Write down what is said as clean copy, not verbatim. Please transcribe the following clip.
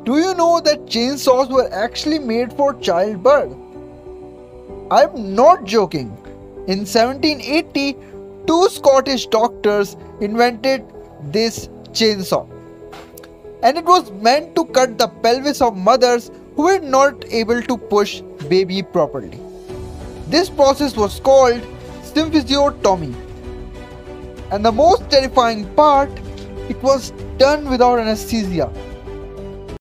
Do you know that chainsaws were actually made for childbirth? I'm not joking. In 1780, two Scottish doctors invented this chainsaw, and it was meant to cut the pelvis of mothers who were not able to push baby properly. This process was called symphysiotomy, and the most terrifying part, it was done without anesthesia.